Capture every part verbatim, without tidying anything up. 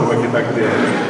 com aquest acte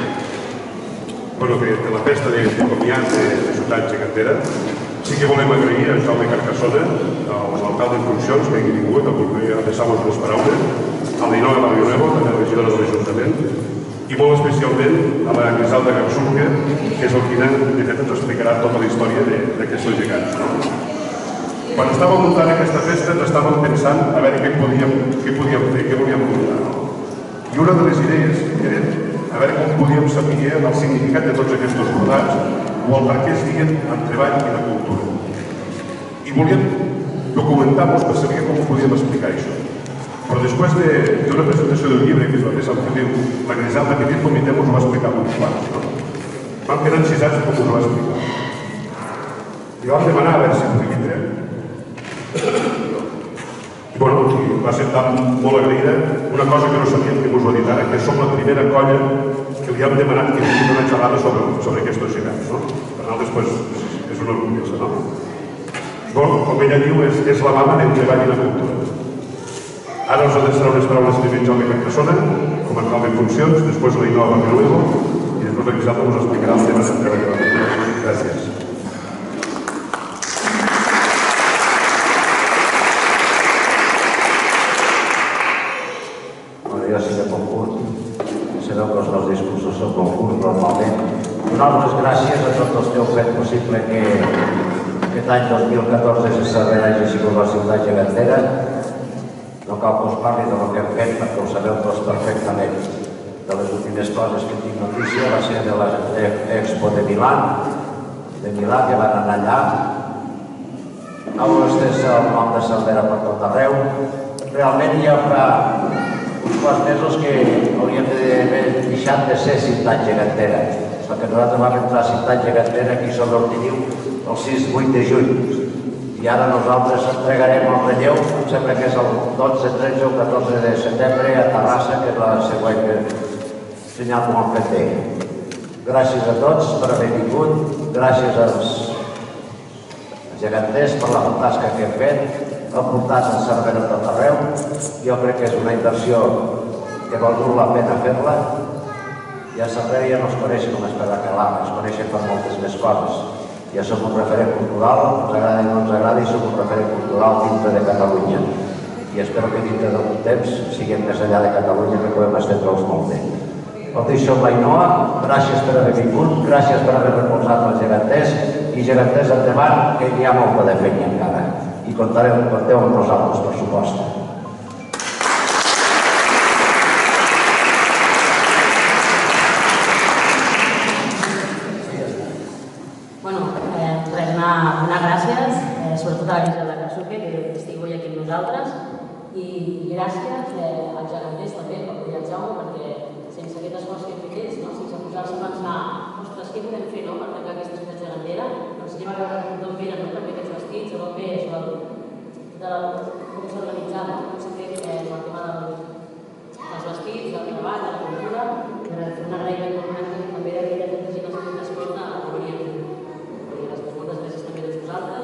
de la festa de comiat de Ciutat Gegantera. Sí que volem agrair a Jaume Carcassona, l'alcalde en funcions, que hagi vingut a adreçar-nos les paraules, a l'Ainoa Barrionuevo, també regidora de l'Ajuntament, i molt especialment a la Griselda Garzuque, que és el qui de fet ens explicarà tota la història d'aquests gegants. Quan estàvem muntant aquesta festa ens estàvem pensant a veure què podíem fer, què volíem muntar. I una de les idees era a veure com podíem saber el significat de tots aquests brodats o el per què es diuen en treball i de cultura. I volíem documentar-nos per saber com podíem explicar això. Però després d'una presentació d'un llibre que es va fer a Sant Feliu, la Griselda Petit Comitè ens ho va explicar molt clar. Vam quedar encisats com us ho va explicar. I vam demanar a veure si podia vindre. I bueno, va ser tan molt agraïda una cosa que no sabíem que us ho ha dit ara, que som la primera colla que li hem demanat que vingui una xerrada sobre aquests gegants. Per nosaltres és una orgullesa, no? Com ella diu, és la mama del treball i la cultura. Ara us adreçarà unes paraules primer Jaume Carcassona, com a alcalde en funcions, després l'Ainoa Barrionuevo i després la Griselda us explicarà el tema del treball i la cultura. Gràcies. Jo sí que com curt, sabeu que els meus discursos són com curts normalment. Donar les gràcies a tots els que heu fet possible que aquest any dos mil catorze se celebrés així com la Ciutat Gegantera. No cal que us parli del que hem fet perquè ho sabeu tots perfectament. De les últimes coses que tinc notícia va ser de l'Expo de Milà, de Milà, que van anar allà. Heu estès el nom de Cervera per tot arreu. Realment ja fa uns quants mesos que hauríem d'haver deixat de ser Ciutat Gegantera, perquè nosaltres vam entrar a Ciutat Gegantera aquí sobre el Tiniu el sis vuit de juny, i ara nosaltres entregarem el relleu, em sembla que és el dotze, tretze o catorze de setembre a Terrassa, que és la següent senyal com el fet d'ell. Gràcies a tots per haver vingut, gràcies als geganters per la tasca que hem fet, ha portat el Cervera a tot arreu. Jo crec que és una inversió que val molt la pena fer-la. I a Cervera ja no es coneixen només per la calama, es coneixen per moltes més coses. Ja som un referent cultural, ens agrada i no ens agrada, i som un referent cultural dintre de Catalunya. I espero que dintre d'un temps siguem més enllà de Catalunya, que podem estendre'ls molt bé. Per això, l'Ainoa, gràcies per haver vingut, gràcies per haver recolzat els geganters, i geganters endavant, que hi ha molta de feina encara. I conteu amb nosaltres, per supost. Bueno, res, donar gràcies, sobretot a la Griselda Garzuque, que estigui avui aquí amb nosaltres, i gràcies als geganters també, per poder el Jaume, perquè sense aquest esforç que hem fet ells, sense posar-se a pensar, ostres, què podem fer per tancar aquesta ciutat gegantera? Doncs anem a veure d'on venen també aquests vestits, d'on ve això, com s'ha organitzat, com s'ha fet el tema dels vestits, del treball, de la cultura, un agraïment també d'aquella gent que s'ha fet d'esport de venir aquí. Moltes gràcies també a tots vosaltres.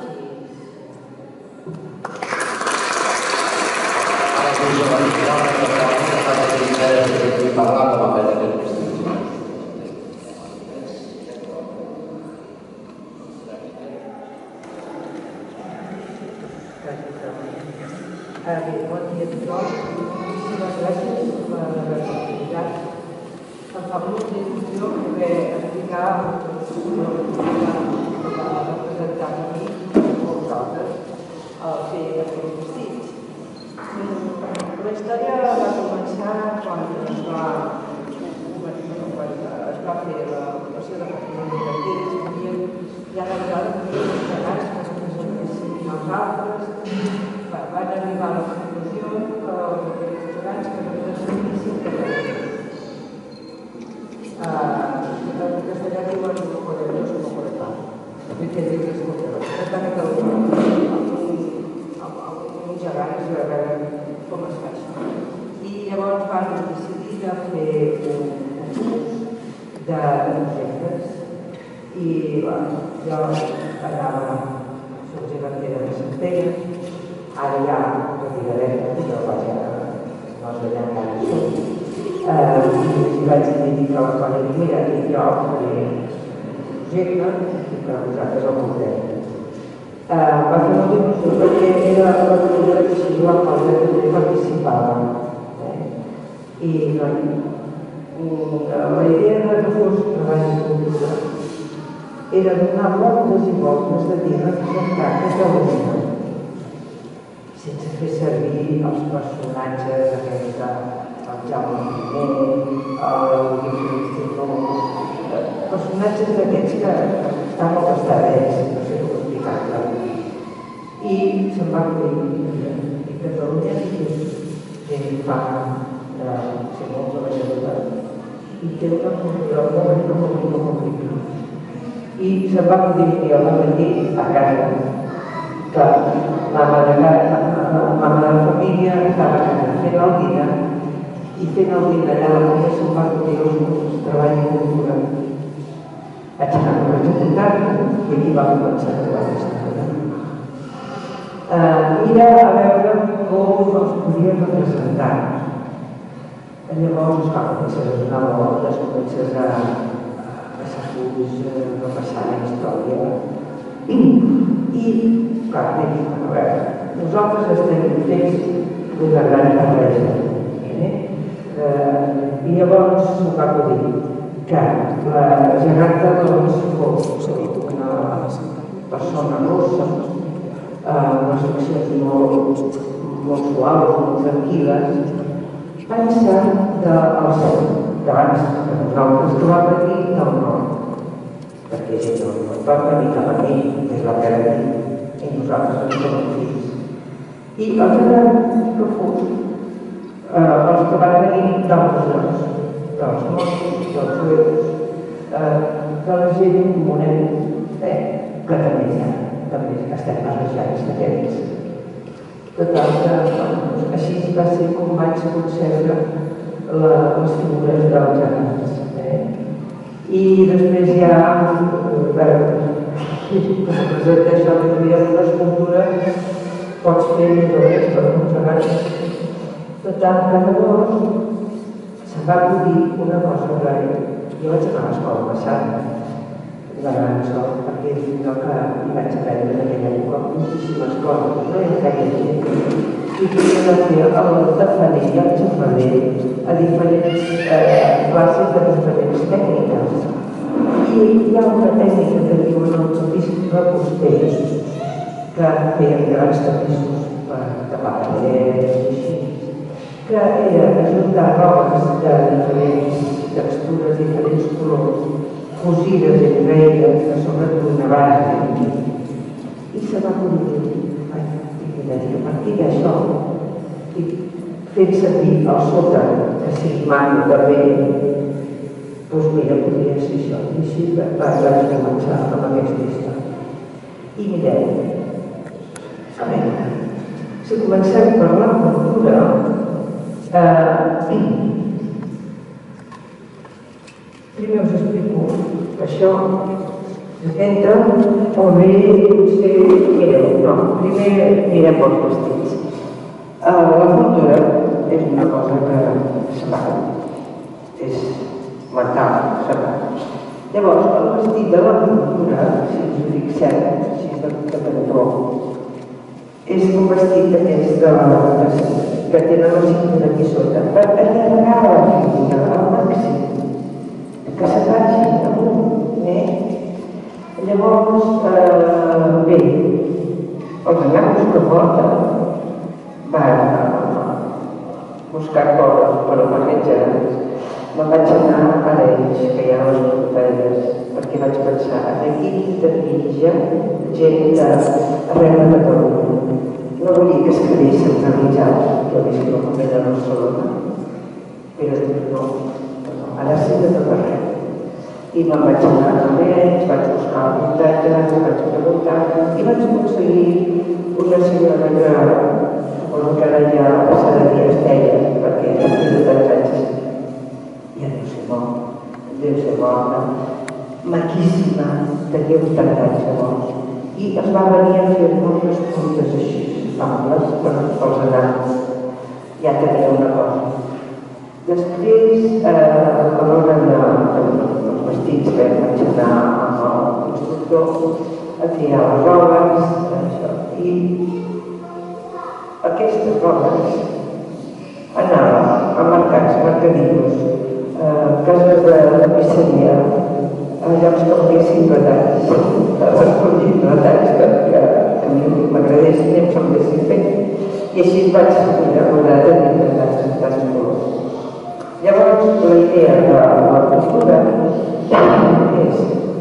Parlar com a fet aquest vestit. Bon dia a tothom. Moltíssimes gràcies per l'oportunitat. Em fa molta il·lusió poder explicar representar aquí vosaltres el fer aquests vestits. La història va començar quan es va fer l'ocupació de Catalunya Gegantera. Ja aleshores hi havia uns gegants que es presentessin als altres. Van arribar a la conclusió que els gegants que representissin Catalunya. En castellà diuen no podemos, no podemos. Vull dir que és molt bé. És de Catalunya. Amb uns gegants a veure com es fa això. I llavors van decidir de fer un concurs d'objectes. I jo anava a la gegantera de Centella. Ara ja retirarem, però vaja, no ens veiem gaire. I i vaig dir que la Toni, mira, jo faré un projecte i que vosaltres el porteu. Va fer molta il·lusió perquè era la primera que així la cosa que també participava. I la idea que fos treball de cultura era donar voltes i voltes de dir representar Catalunya sense fer servir els personatges aquests del Jaume primer, el personatges d'aquests que estan molt establerts, no sé com explicar-ho. I se'n va dir que Catalunya té fama de ser molt treballadora i té una cultura molt rica, molt rica, molt rica. I se'n va dir que jo va dir a casa que mama de la família estava fent el dinar i fent el dinar allà a la casa se'n va dir els meus treballs de cultura. Vaig anar a executar i aquí va començar a trobar aquesta cosa. Mira a veure com els podia representar. Llavors, clar, comences a donar voltes, comences a passar fulls, a passar la història. I, clar, dic, a veure, nosaltres estem fets d'una gran barreja. I llavors em va acudir que la geganta doncs fos una persona rossa, unes accions molt suaus, molt tranquil·les, pensant del cel, d'abans que nosaltres que va venir del nord, perquè gent del nord va venir cap a mi, que és la que era aquí, i nosaltres ens som fills. I els agrada que fos els que van venir d'altres llocs, dels mossos, dels jueus, de la gent comuna, que també hi ha, també estem barrejats d'aquests. Total, que així va ser com vaig concebre les figures dels gegants. I després ja, per representar això, que hi ha una escultura, pots fer més o més per uns gegants. Total, que llavors se'm va acudir una cosa que jo vaig anar a l'escola passada, la gran sort, perquè és allò que hi vaig aprendre en aquella època moltíssimes coses, no era gaire gent. I podia fer el tafaner i el xafaner a diferents classes de diferents tècniques. I hi ha una tècnica que diuen els tapís reposters, que feien grans tapissos per tapar parets i així, que era ajuntar robes de diferents textures, diferents colors, cosides entre elles, a sobre d'una base. I se va acudir, a partir d'això, fent servir el sota, que sigui maco també, doncs mira, podria ser això. I així vaig començar amb aquesta història. I mireu, a veure, si comencem per la cultura, primer us explico que això entra o bé potser mireu, no, primer mirem els vestits. La cultura és una cosa que separa, és mental, separa. Llavors, el vestit de la cultura, si us ho fixeu, si és de cantó, és un vestit d'aquests que tenen la cintura aquí sota, per allargar la figura al màxim, que se faci amunt. Llavors, bé, els anacos que porta van buscar coses per homenatjar. Me'n vaig anar a l'Eix, que hi ha les fronteres, perquè vaig pensar, aquí intervinja gent d'arreu de Catalunya. No volia que es quedés centralitzat, que visc al moment de Barcelona, però no, ha de ser de tot arreu. I me'n vaig anar a l'Eix, vaig buscar el muntatge, vaig preguntar, i vaig aconseguir una senyora que suposo que ara ja passarà dies deia, perquè ja té tants anys. Ja deu ser molt, deu ser molt, maquíssima, tenia vuitanta anys llavors. I es va venir a fer-nos unes puntes així, ambles, pels anants. Ja tenia una cosa. Després, a l'hora dels vestits, vaig anar amb el constructor a triar les robes i aquestes robes anaven a mercats, mercadillos, cases de tapisseria, a llocs que volguessin retalls, escollir retalls que a mi m'agradessin i em semblessin bé. I així vaig rodar de tants colors. Llavors, la idea de la postura és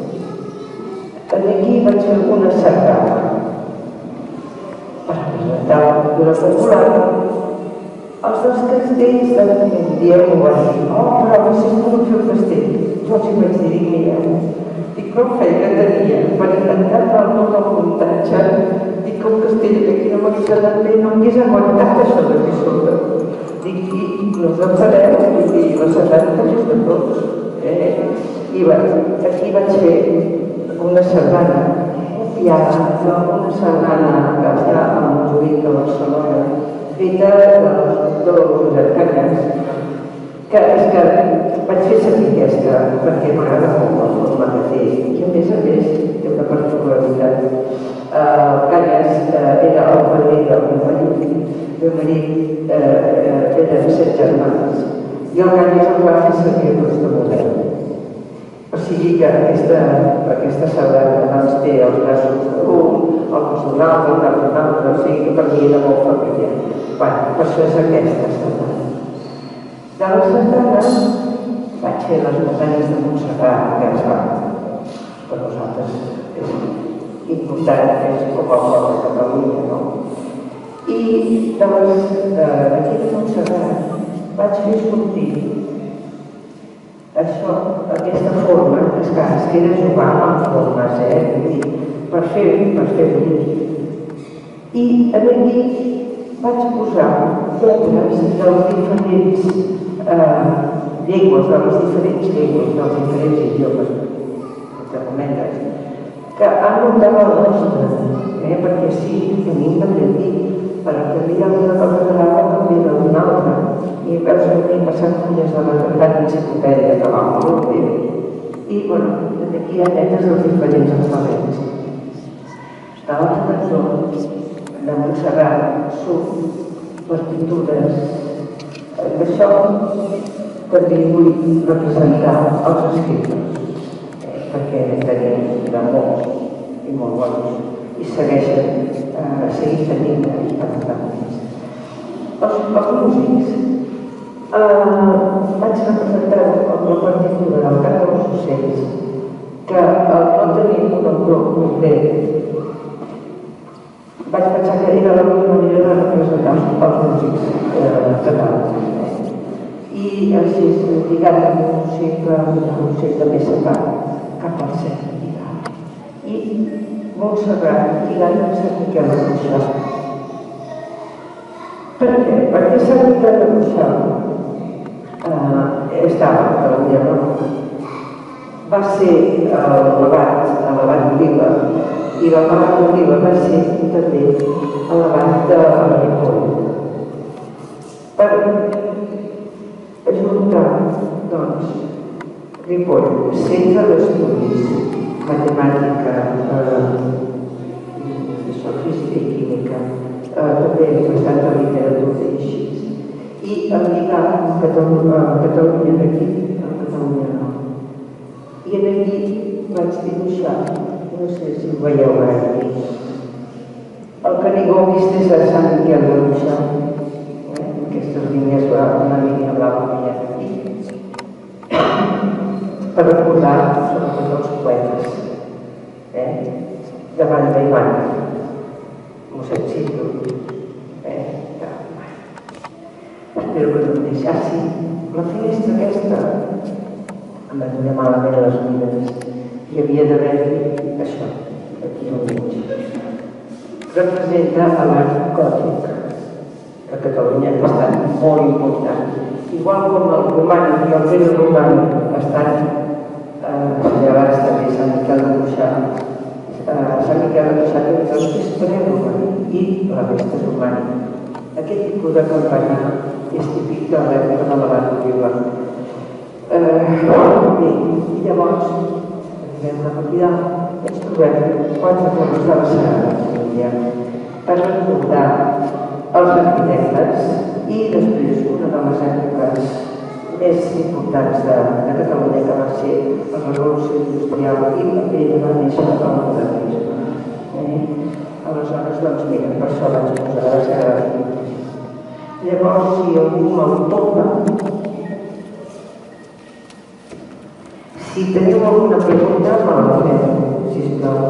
aquí vaig fer una sardana per presentar la cultura popular. Els dels castells d'un dia m'ho van dir, oh, però si es pot fer un castell. Jo els hi vaig dir, mira, dic, prou feina tenia per intentar fer tot el muntatge, dic que un castell que aquí no m'hagués anat bé, no m'hagués aguantat això d'aquí sota. Dic, i no us en fareu, i la sardana és de tots. I aquí vaig fer una sardana, i ara una sardana que està a Montjuïc de Barcelona, feta del doctor Josep Cañas, que és que vaig fer servir aquesta perquè m'agrada molt la forma que té i a més a més té una particularitat. Cañas era el padrí del meu marit, el meu marit eren set germans i el Cañas el va fer servir aquesta model. O sigui que aquesta sardana doncs té els braços d'un, el cos d'un altre, el cap d'un altre, o sigui que per mi era molt familiar. Bé, per això és aquesta sardana. De la sardana vaig fer les muntanyes de Montserrat, que es van, per nosaltres és important, és com el cor de Catalunya, no? I d'aquí de Montserrat vaig fer sortir això, aquesta forma, és que es queda jugar amb formes, eh? Per fer bonic. I aquí vaig posar obres de les diferents llengües, de les diferents llengües, dels diferents idiomes, que comentes, que han muntat la nostra, perquè sí, tenim de llatí, però també hi ha una cosa que l'altra també d'una altra, i veus que m'he passat fulles de la gran enciclopèdia que va molt bé. I, bueno, aquí hi ha lletres dels diferents alfabets. De l'altre cantó, de Montserrat, surt partitures. D'això també vull representar els escriptors, perquè tenim de molts i molt bons, i segueixen, seguim tenint i per tant més. Els músics, vaig representar amb la partitura del cant dels ocells, que al no tenir un autor concret, vaig pensar que era la millor manera de representar els músics catalans. I així, lligat amb un cicle, un cicle més separat, cap al centre, lligat. I Montserrat, lligat amb Sant Miquel de Cuixà. Per què? Perquè Sant Miquel de Cuixà estava a Catalunya, no? Va ser elevat a l'abat d'Oliva, i l'abat d'Oliva va ser també a l'abat de Ripoll. Per ajuntar, doncs, Ripoll, centre d'estudis, matemàtica, física i química, també bastant de literatura i així. I el lligar amb Catalunya d'aquí, a Catalunya no. I aquí vaig dibuixar, no sé si ho veieu ara, el Canigó vistes a Sant Miquel de Cuixà. Aquestes línies, una línia blava que hi ha aquí, per recordar sobretot els poetes, de banda i banda, mossèn Cito, però que no em deixassi. La finestra aquesta em va donar malament a les mires, hi havia d'haver-hi això, aquí al mig. Representa l'art gòtic, que a Catalunya ha estat molt important. Igual com el romànic i el preromànic estan assenyalats també a Sant Miquel de Cuixà. Sant Miquel de Cuixà té el que és preromànic i la resta és romànic. Aquest tipus de campanya és típic de l'època de la Barca. Bé, i llavors, arribem a partir d'ara, ens trobem quatre torres de la Sagrada Família per recordar els arquitectes i després una de les èpoques més importants de Catalunya, que va ser la Revolució Industrial i amb ella va néixer el modernisme. Aleshores, doncs, mira, per això vaig posar la Sagrada Família. Llavors, si algú me'l tomba, si teniu alguna pregunta, me la feu, sisplau.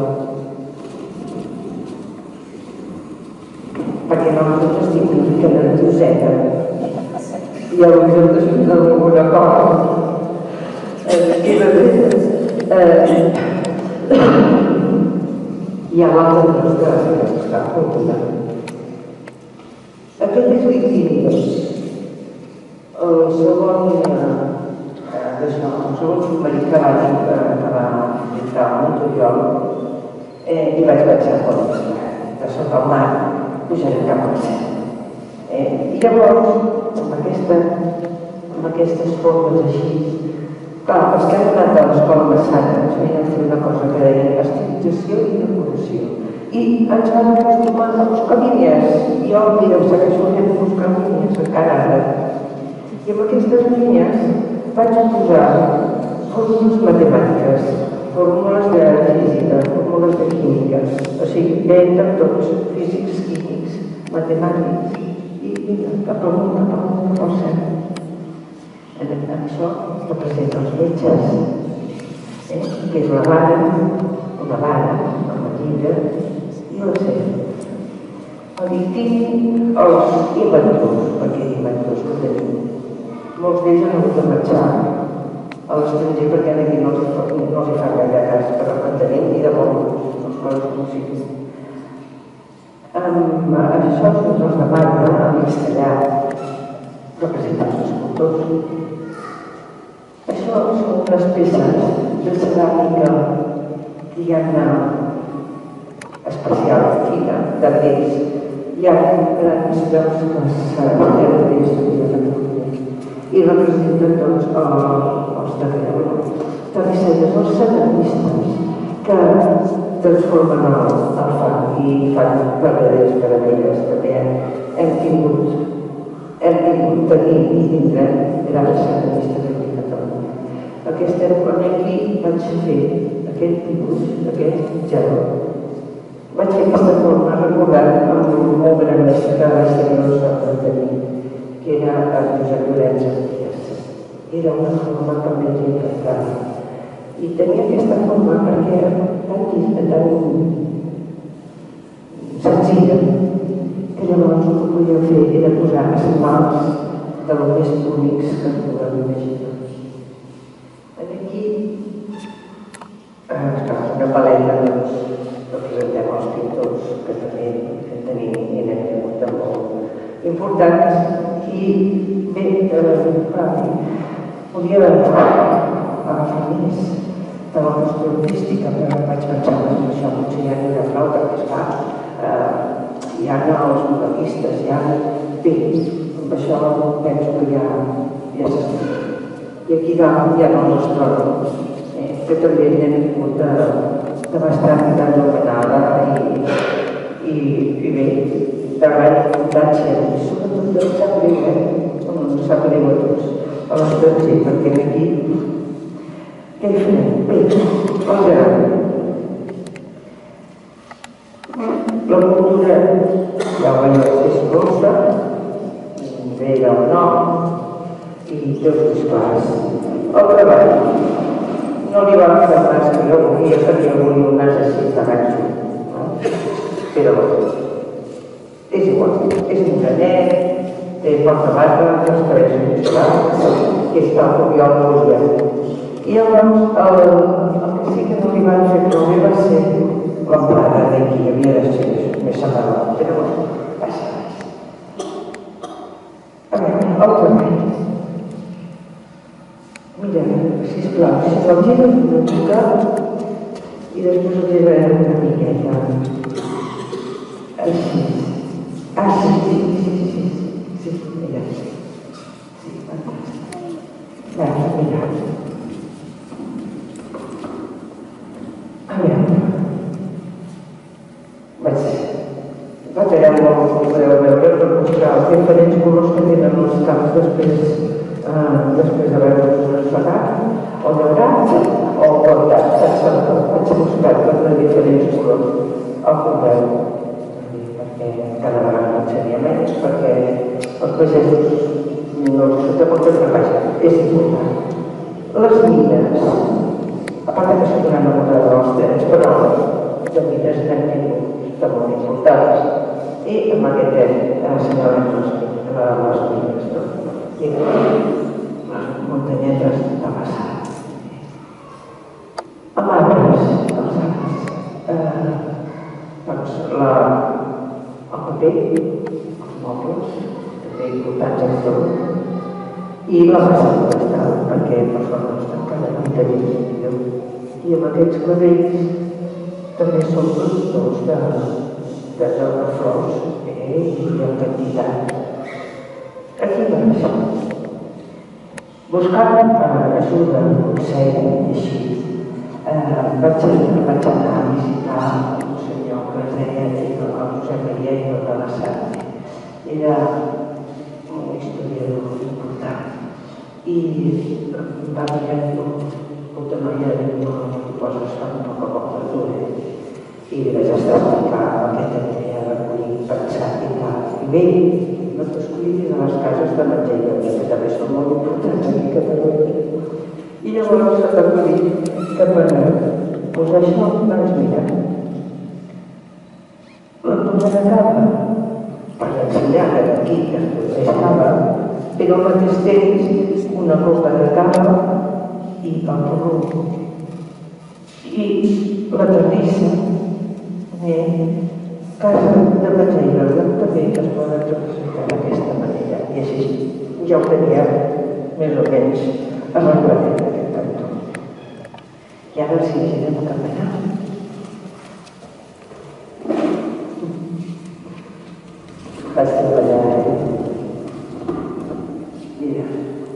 Perquè nosaltres estic una mica nervioseta i potser hem d'explicar alguna cosa. I de fet, hi ha l'altre nostre que està preguntant. Aquestes victímies, el segon d'això, el segon submarí que va entrar a Monturiol, i vaig pensar, de sota el mar, pujaré cap al cel. I llavors, amb aquestes formes així, clar, els que han anat a l'escola Massana ens venien a fer una cosa que deien estilització i decoració. I ens van acostumar a buscar línies. Jo, mira, em segueixo fent buscar línies encara ara. I amb aquestes línies vaig posar fórmules matemàtiques, fórmules de física, fórmules de química, o sigui, entre tots, físics, químics, matemàtics, i mira, cap amunt, cap amunt, cap al cel. En això representa els metges, que és la vara, una vara, amb la lliga i la cera. El victimi, els inventors, perquè inventors que tenim. Molts d'ells han hagut de marxar a l'estranger perquè aquí no els fa gaire cas per el que tenim ni de molt, les coses com siguin. Això són els de marbre, amb installat, representats els escultors. Això són unes peces de ceràmica que hi ha una especial fina de pells. Hi ha grans llocs que s'han de i representen doncs els terrissetes, els ceramistes que transformen el fang i fan verdaderes caramelles. També hem tingut hem tingut tenir i tindrem grans ceramistes aquí a Catalunya. Aquesta època aquí vaig fer aquest dibuix, aquest gel. Vaig fer aquesta forma recordant amb un molt gran mestre que vaig tenir la sort de tenir, que era el Josep Llorenç Artigas. Era una forma que m'he encantat. I tenia aquesta forma perquè era tan senzilla que llavors el que podia fer era posar esmalts dels més bonics que es poden imaginar. Aquí, una paleta, representem els pintors que també tenim i n'hem tingut de molt importants. I bé, podia agafar més de la qüestió artística, però vaig pensar que això potser ja no era prou, perquè esclar, hi ha els modelistes, hi ha... Bé, amb això penso que ja s'està. I aquí dalt hi ha els astrònoms, que també n'hem tingut de bastant d'anomenada i bé, treball d'importància, i sobretot de sap greu, eh? No sap greu a tots, a l'estranger, perquè aquí, què hi farem? Bé, el gran. La cultura, ja ho veieu, és rosa, ve del nord i tots els clars. El treball, no li va fer pas que jo volia perquè jo volia un nas així de ganxo, però és igual, és un granet, té porta barra, els cabells consolats, que és tal com jo el volia. I llavors, el que sí que no li van fer prou bé va ser l'amplada d'aquí, havia de ser més separat, però no passa res. A veure, el treball. Mira, sisplau, si se'l gira una mica i després el girarem una miqueta. Així. Ah, sí, sí, sí, sí, sí, mira. Gràcies, mira. A veure, vaig, vaig allà molt, podeu veure, per mostrar els diferents colors que tenen els camps després, eh, després d'haver-los regat, o daurats o cortats. Vaig mostrar de diferents colors al correu, perquè cada vegada m'ensenyia menys, perquè els pagesos no els de moltes vegades és important. Les mines, a part que són una nota dels temps, però les mines n'hem tingut de molt importants i amb aquest hem assenyalem les mines. I les muntanyetes de passat. Amb arbres, els arbres, doncs el paper, els mobles, també importants en tot, i la massa forestal, perquè per sort no estan cada muntanyetes. I amb aquests clavells també són productors de, de, de, de flors eh, i de quantitat. Aquí vaig. Buscant eh, ajuda, consell i així, eh, vaig, vaig anar a visitar un senyor que es deia el Josep Maria i de la Santa. Era un historiador important i va mirar tota noia de no t'ho poses fan poc a poc per tu, i li vaig estar explicant el que tenia de recollir, pensar i tal. I bé, no t'escollis a les cases de menjar, que també són molt importants aquí a Catalunya. I llavors s'ha recollit que per posar això, doncs mira, la primera capa, per ensenyar que d'aquí es produeix cava, però al mateix temps una copa de cava i el porró. I la terrissa, casa de menjar també es poden representar d'aquesta manera. I així ja ho tenia més o menys arreglat en aquest cantó. I ara sí, girem cap allà. Vaig treballar, mira,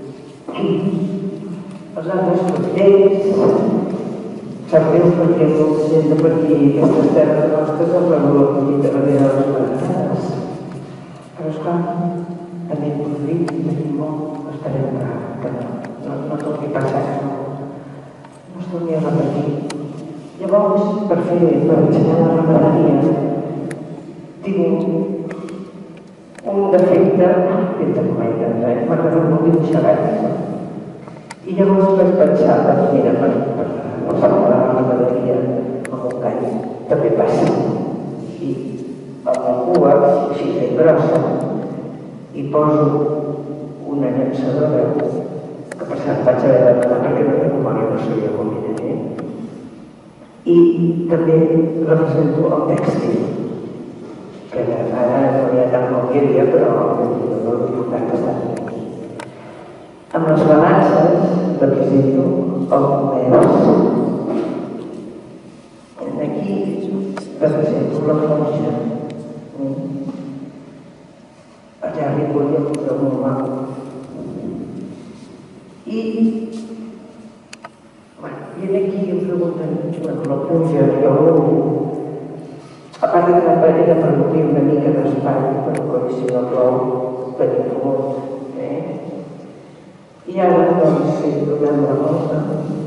els arbres fruiters, sap greu perquè molta gent de per aquí, aquestes terres nostres, han rebut la collita darrere de les plantanes. Però esclar, també hem produït i tenim molt, estarem que no, no torni a passar, no es torni a repetir. Llavors, per fer, per ensenyar la ramaderia, tinc un defecte, entre cometes, eh? M'agrada molt dibuixar gaires. I llavors vaig pensar, doncs mira, per no salvar la ramaderia amb un gall, també passa. I amb la cua, així ben grossa, i poso una llançadora, que per cert vaig haver de demanar perquè no tinc memòria, no sabia com era, eh? I també represento el tèxtil, que ara no hi ha tant com hi havia, però no l'important que està. Amb les balances represento el comerç. Aquí represento la forja. Allà recull el de molt maco. I aquí em pregunten, la pluja, jo a part de que era per obrir una mica d'espai, però si no plou, tenim fort. I ara, doncs, si donem la volta.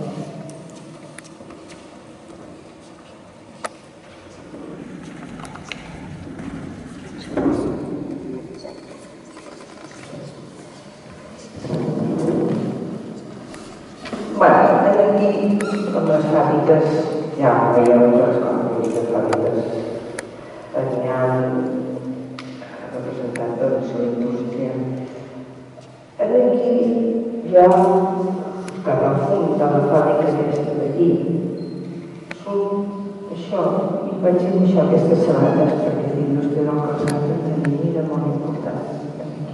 Bé, aquí, amb les fàbriques, ja veieu les fàbriques. N'hi ha representant de la indústria. Aquí ja, cap al fons de la fàbrica aquesta d'aquí, surt això, i vaig dibuixar aquestes sabates, perquè la indústria del calçat també era molt important.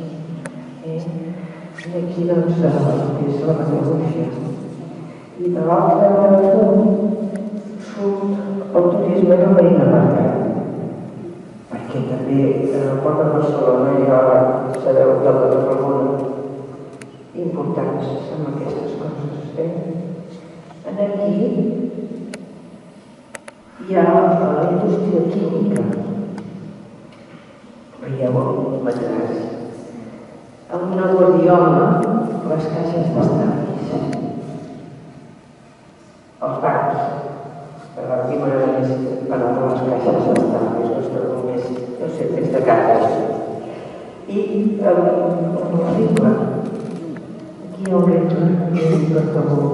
I aquí, doncs, és la metal·lúrgia. I de l'altre fons surt el turisme de Marina Mercat. Perquè també en el port de Barcelona hi ha la seu de la Tarragona importants amb aquestes coses. Aquí hi ha la indústria química. Veieu el matràs. En una guardiola, les caixes d'estalvis. Els bancs. Per a mi m'agrada més parlar de les caixes d'estalvis, no estar només, no sé, des de caixes. I el regle. Aquí hi ha un regle que és un cartabó.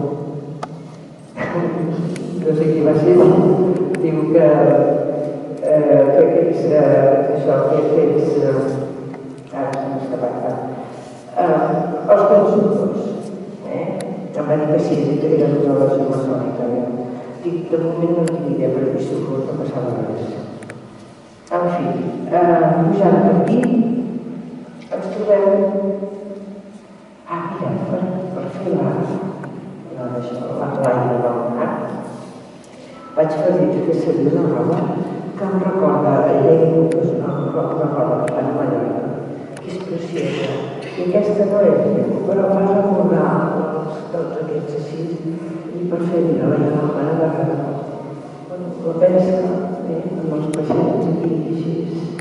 No sé qui va ser, diu que aquests, això, que aquests, ara se m'està passant, els consultors, em va dir que sí, que era una relació masònica. Dic, de moment no tinc idea, però he vist que no passava res. En fi, pujant per aquí, ens trobem... Ah, mira, per fer l'art, l'aire del mar, vaig fer-li que servir una roba que em recorda a llengua, una roba que fan a Mallorca, que és preciosa. I aquesta no és llengua, però em va recordar tots aquests així, i per fer mira la llama de regal. La pesca, amb els peixets aquí i així.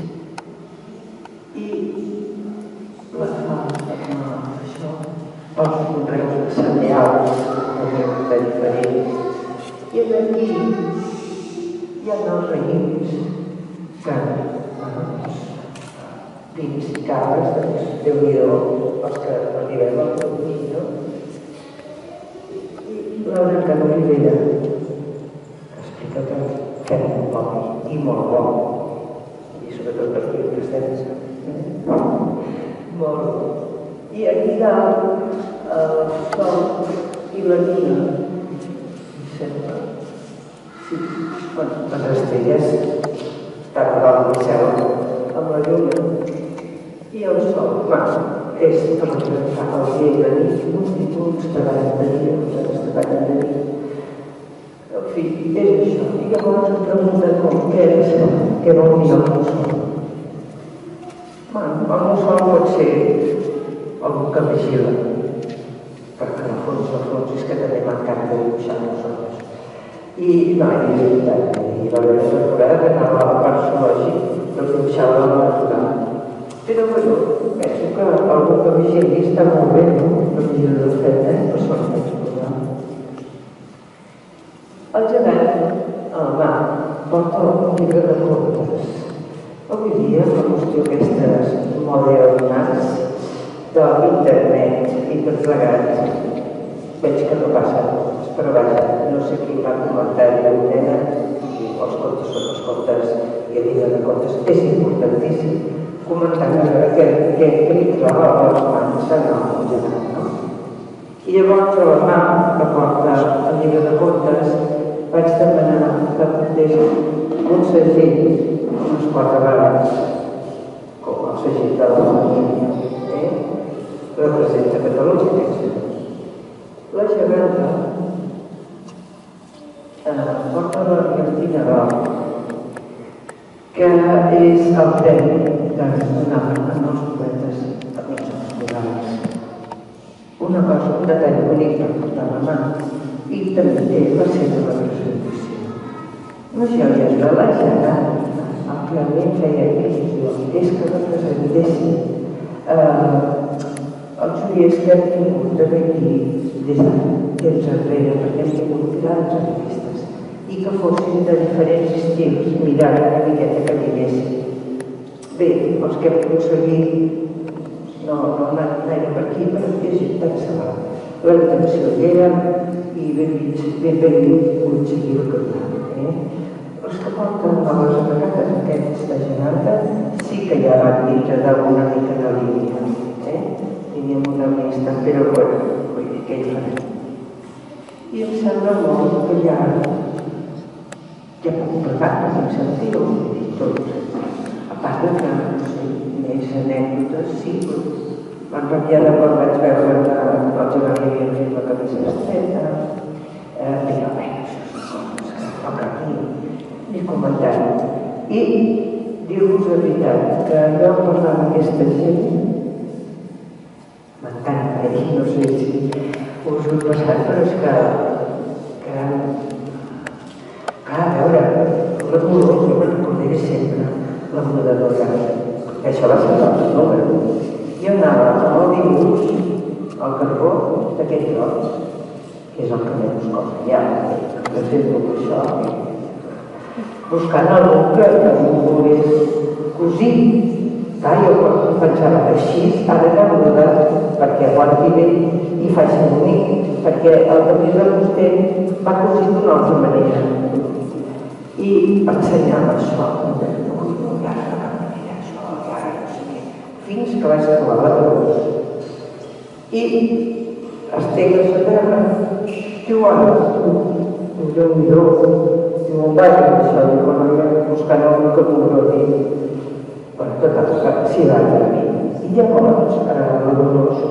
I la fa, això, els conreus de cereals, de diferents. I aquí hi ha els raïms que, vins i cabres, doncs, Déu-n'hi-do, els que arribem al domini, no? I Laura Cano Rivera explica que fem un bon i molt bo, i sobretot per aquí que estem molt bo. I aquí dalt, el sol i la lluna, sempre, sí, les estrelles estan a dalt del cel amb la lluna i el sol, és per representar el dia i la nit, uns i uns treballen de dia, uns treballen de nit. En fi, és això. I llavors em pregunten com què és, què vol dir el mussol. El mussol pot ser algú que vigila, perquè en el fons, el fons és que també m'encanta dibuixar mussols. I no, i és veritat, i la meva temporada que anava a la part zoològic, no dibuixava la natural. Però, bueno, penso que algú que vigili està molt bé, no? Que vigili del fet, eh? Per això no penso posar. El gegant, el mar, porta un llibre de contes. Avui dia, la qüestió aquestes modernes de l'internet i tot plegat, veig que no passa res, però vaja, no sé qui va comentar la nena, i els contes són els contes, i el llibre de contes és importantíssim. Comentant que li troba les mans en el gegant, no? I llavors a la mà que porta el llibre de contes vaig demanar que portés un segell unes quatre vegades, com el segell de la família, representa Catalunya, aquests. La geganta porta l'Argentina d'or, que és el premi que es donaven als poetes amics culturals. Una cosa, un detall bonic per portar la mà, i també per ser de la presentació. Les joies de la geganta, el que a mi em feia il·lusió és que representessin els joiers que han tingut de venir des de temps enrere, perquè han tingut grans artistes, i que fossin de diferents estils, mirant una miqueta que miressin. Bé, els que hem aconseguit no han anat gaire per aquí, però és interessant. La intenció era i ben bé aconseguir el que els que porten a les regates aquests de geganta sí que ja van dintre d'una mica de línia. Teníem una mesta, però bueno, vull dir que ell fa. I em sembla molt que ja ja puc parlar, perquè em sentiu, vull dir tot. A part de que, no sé, més anècdotes, sí, m'enrabiada quan vaig veure que el gegant li havia fet la camisa estreta, però bé, això són coses que no cal ni comentar. I dir-vos la veritat, que jo parlar amb aquesta gent m'encanta, i no sé si us ho he passat, però és que... que... Clar, a veure, la color, jo me'n recordaré sempre, la moderadora. Això va ser el número. Jo anava amb el dibuix, al carbó, d'aquest lloc, que és el que menys cosa hi ha, de fer tot això, buscant algú que em volgués cosir. Clar, jo quan pensava així, ara anava mudat perquè aguanti bé i faci bonic, perquè el paper de vostè va cosir d'una altra manera. I ensenyava això, i ara de cap manera, això, i ara no sé què, fins que vaig trobar la Dolors. I estegues a terra, diu, ara, déu n'hi do, diu, on vaig això, diu, la noia buscant algú que m'ho dir. Però tot el que s'hi va a mi. I llavors, la Dolors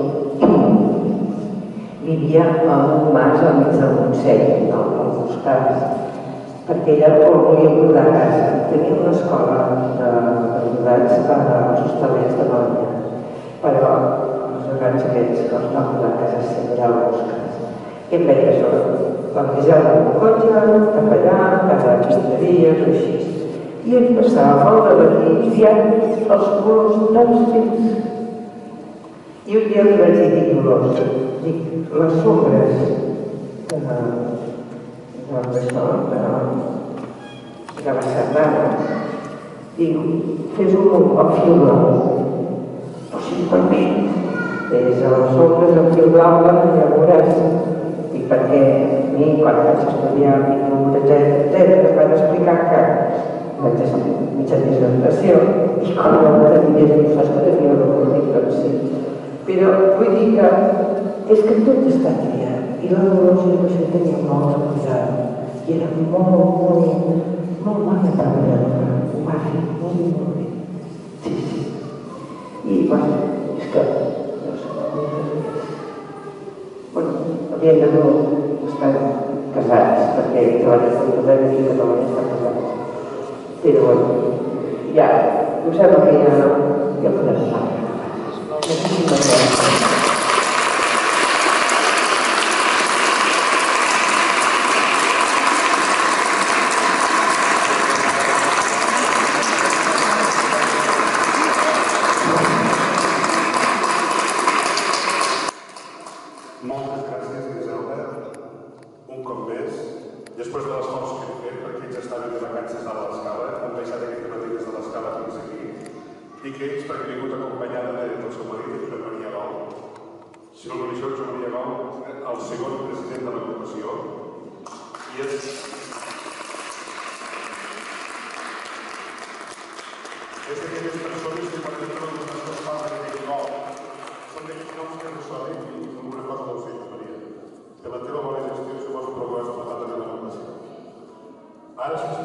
vivia a un mas al mig del Montseny, no? Al Buscars, perquè ella el volia mudar a casa. Tenia una escola de mudats als hostalers de Banya, però els gegants aquests que els van mudar a casa sempre al Buscars. I em veia això, plantejar un cotxe, cap allà, cada quinze dies o així. I ell passava molt de venir fiant els colors tan fins. I un dia li vaig dir, dic, Dolors, dic, les sombres de d'això, de la sardana, dic, fes-ho amb fil blau. O sigui, per mi, és a les sombres amb fil blau, ja veuràs. I perquè a mi, quan vaig estudiar pintura, etcètera, vaig explicar que vaig estar mitja dissertació i com no tenies professors que tenia el recorrit, doncs sí. Però vull dir que és que tot està triat i la Dolors i això tenia molt de cuidar i era molt, molt, molt bona treballadora, ho va fer molt, molt bé. Sí, sí. I, bueno, és que, no sé, bueno, havien de no estar casats perquè treballen per poder dir que no van estar casats. Però, bueno, ja, em sembla que ja, ja podem parlar. Moltíssimes gràcies. Moltes gràcies, Griselda, un cop més. Després de l'esforç que hem fet, perquè ells estaven de vacances a l'Escala, han baixat aquest matí des de l'Escala fins aquí. Dic ells perquè he vingut acompanyada del seu marit, Josep Maria Gau. Si no coneixeu, Josep Maria Gau, el segon president de l'agrupació. I és... és d'aquelles persones que quan entren les nostres parts d'aquell gol són d'aquells noms que ressonen i amb una cosa molt feta, Maria. Que la teva bona gestió suposa un progrés per a la l'agrupació. Ara, si